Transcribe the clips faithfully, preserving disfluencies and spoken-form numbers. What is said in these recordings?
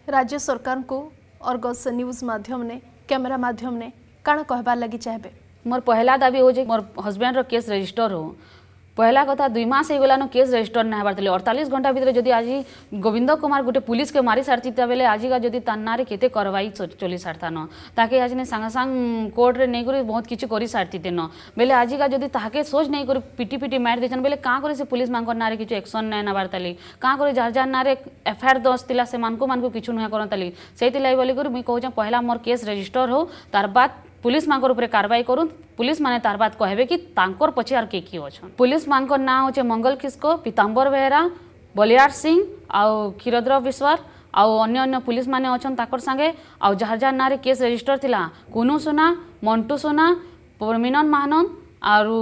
राज्य सरकार को अर्गस न्यूज माध्यम ने कैमेरा माध्यम ने काण कहबार लगी चाहे मोर पहला दाबी हो मोर हस्बैंड रो केस रजिस्टर हो पहला कथा दुई मास हो गलान केस रजिस्टर ना हबार थे अड़तालीस घंटा भितर जदि आज गोविंद कुमार गोटे पुलिस के मारी सारी बेले आज का जदि तार केते कार्रवाई चली सारता न ताके आज सांगे सांग कोर्ट रे नहीं बहुत किसी कर सारती न बेले आज का जदि ताके सोच नहीं कर पिटी पिटी मार देछन बेले का करे से पुलिस मान ना किछु एक्शन नै नबार ताली का करे जार जार ना एफआईआर दस तिला से मानको मानको किछु नुहे करताली सेति लाई बोली कर मुई कहूँ पहला मोर केस रजिस्टर हो तार बाद पुलिस मांकर ऊपर कार्रवाई करूँ पुलिस माने तार बात कहबे कि तांकर पछे आर के किए अछन पुलिस मांकर ना होचे मंगल किस्को पीताम्बर बेहरा बलियार सिंह आउ क्षीरद्र विश्वास आउ अन्य अन्य पुलिस माने अछन ताकर संगे आउ जार जार ना रे केस रजिस्टर थिला कुनु सोना मंटू सोना परमिनन महानंद आरु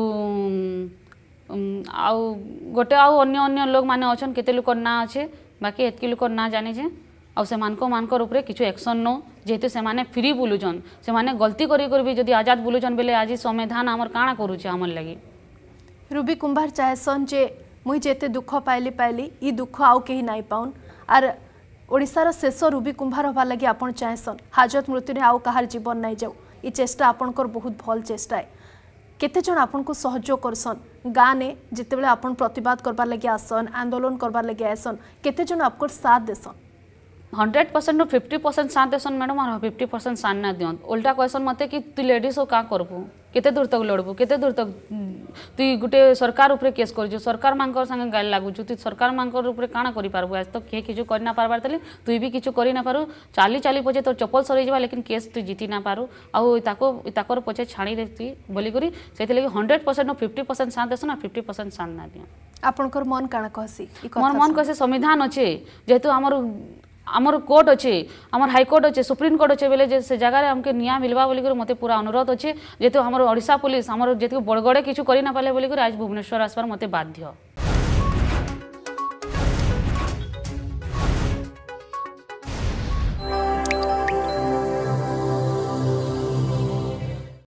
आउ गोटे आउ अन्य अन्य लोग माने अछन केते लोक ना अच्छे बाकी एतकी लोक ना जाने छे आउ से मानको मानकर ऊपर किछु एक्शन नो जेहेतु से माने फ्री बुलुचन से माने गलती करी कर भी जदि आजाद बुलुचन बेले आज संविधान आमर काଣା करूचे आमर लगी रूबी कुंभार चाहेसन जे मुई जेते दुख पाइली पाइली ई दुख आउ केही नाई पाउन आर ओडिसार शेष रूबी कुंभार हवा लगी आपण चाहेसन हाजत मृत्यु ने आउ कहार जीवन नाई जाऊ ई चेष्टा आपणकर बहुत भल चेष्टा है केते जन आपन को सहयोग करसन गाँ ने जिते बेले आपन प्रतिवाद करबार लगी आसन आंदोलन करबार लगी आसन केते जन आपको साथ देसन हंड्रेड परसेंट रू फिफ्टी परसेंट साथ देसन मैडम और फिफ्टी परसेंट साथ ना दियन उल्टा कहसन मते कि तू लेडीज हो का करबू केते दूर तक लड़बू केते दूर तक तु गोटे सरकार ऊपर केस कर सरकार मांकर संगे गाली लागुचु तु सरकार मांकर ऊपर काଣା करि पारबू आज तक के किछु करि ना पारबार तले तु भी किछु करि ना पारू चाली चाली पछे तो चप्पल सरी जबा लेकिन केस तु जीती ना पारू आउ ताको ताकर पछे छाणी देती बोली करी सेति लगी hundred percent no fifty percent साथ देसन और फिफ्टी परसेंट साथ ना दियन आपनकर मन काଣା कहसी मोर मन कहसे संविधान अच्छे जेहेतु हमर आमर कोर्ट अच्छे आमर हाईकोर्ट अच्छे सुप्रीम कोर्ट अच्छे बेले से जगह हमके न्याय मिलवा बोलिक मत पूरा अनुरोध अच्छे जेहेतु हमर ओडिशा पुलिस आमर जेहेतु बड़गड़े किछु करि ना पाले बोलिक आज भुवनेश्वर आसबार मते बाध्य।